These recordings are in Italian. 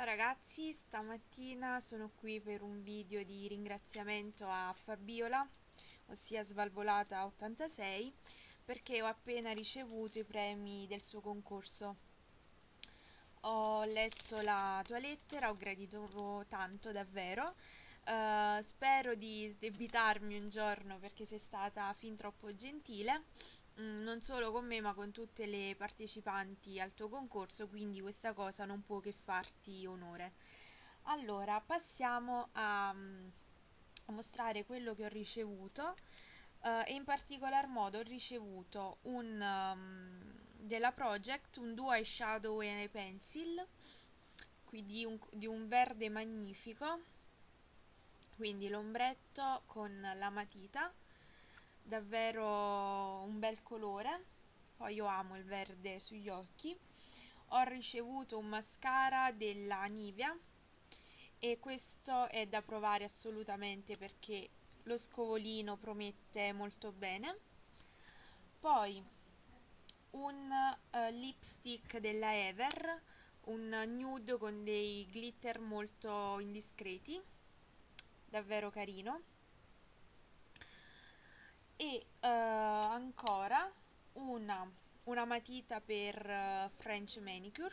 ragazzi, stamattina sono qui per un video di ringraziamento a Fabiola, ossia Svalvolata86, perché ho appena ricevuto i premi del suo concorso. Ho letto la tua lettera, ho gradito tanto davvero. Spero di sdebitarmi un giorno perché sei stata fin troppo gentile, non solo con me ma con tutte le partecipanti al tuo concorso, quindi questa cosa non può che farti onore. Allora, passiamo a mostrare quello che ho ricevuto, e in particolar modo ho ricevuto della Project un duo eyeshadow e pencil, qui di un verde magnifico, quindi l'ombretto con la matita, davvero un bel colore. Poi io amo il verde sugli occhi. Ho ricevuto un mascara della Nivea e questo è da provare assolutamente perché lo scovolino promette molto bene. Poi un lipstick della Ever, un nude con dei glitter molto indiscreti, davvero carino. E ancora una matita per French Manicure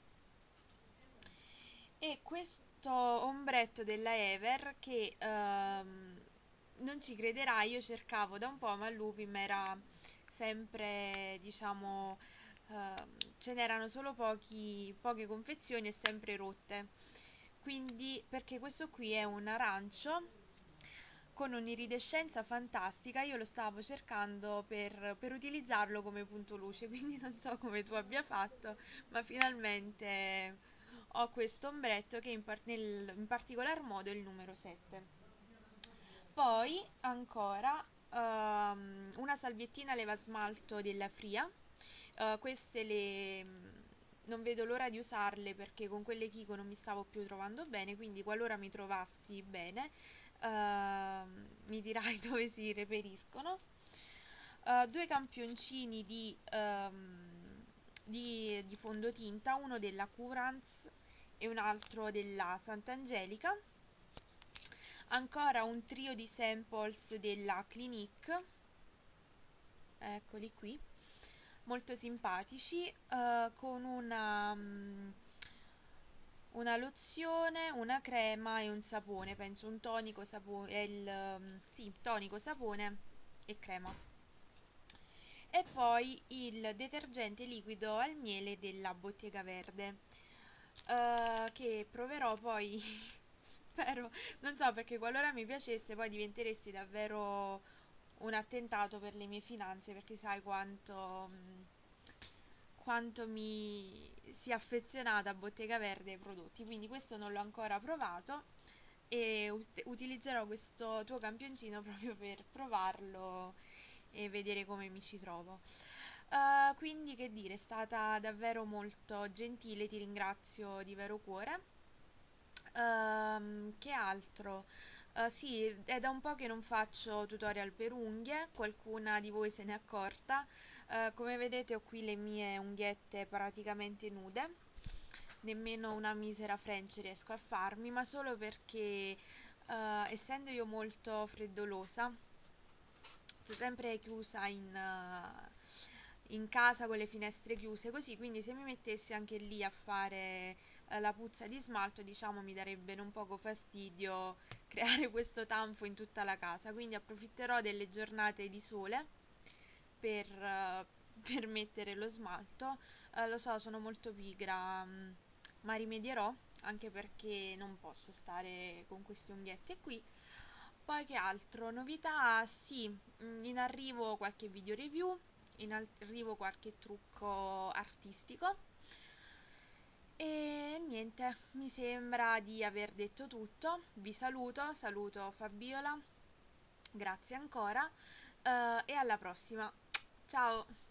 e questo ombretto della Ever che non ci crederai, io cercavo da un po' ma Lupim era sempre, diciamo, ce n'erano solo poche confezioni e sempre rotte, quindi perché questo qui è un arancio con un'iridescenza fantastica. Io lo stavo cercando per utilizzarlo come punto luce, quindi non so come tu abbia fatto, ma finalmente ho questo ombretto che in particolar modo è il numero 7. Poi ancora una salviettina leva smalto della Fria. Queste non vedo l'ora di usarle perché con quelle Kiko non mi stavo più trovando bene, quindi qualora mi trovassi bene mi dirai dove si reperiscono. Due campioncini di fondotinta, uno della Curance e un altro della Sant'Angelica. Ancora un trio di samples della Clinique, eccoli qui, molto simpatici, con una lozione, una crema e un sapone, penso un tonico sapone, sì, tonico, sapone e crema. E poi il detergente liquido al miele della Bottega Verde, che proverò poi, spero, non so, perché qualora mi piacesse poi diventeresti davvero un attentato per le mie finanze, perché sai quanto mi sia affezionata a Bottega Verde e ai prodotti, quindi questo non l'ho ancora provato e utilizzerò questo tuo campioncino proprio per provarlo e vedere come mi ci trovo. Quindi che dire, è stata davvero molto gentile, ti ringrazio di vero cuore. Che altro? Sì, è da un po' che non faccio tutorial per unghie, qualcuna di voi se n'è accorta. Come vedete ho qui le mie unghiette praticamente nude, nemmeno una misera French riesco a farmi, ma solo perché essendo io molto freddolosa, sto sempre chiusa in casa con le finestre chiuse, così quindi se mi mettessi anche lì a fare la puzza di smalto, diciamo, mi darebbe non poco fastidio creare questo tanfo in tutta la casa, quindi approfitterò delle giornate di sole per mettere lo smalto. Lo so, sono molto pigra, ma rimedierò, anche perché non posso stare con queste unghiette qui. Poi che altro? Novità? Sì, in arrivo qualche video review, in arrivo qualche trucco artistico e niente, mi sembra di aver detto tutto. Vi saluto Fabiola, grazie ancora, e alla prossima. Ciao!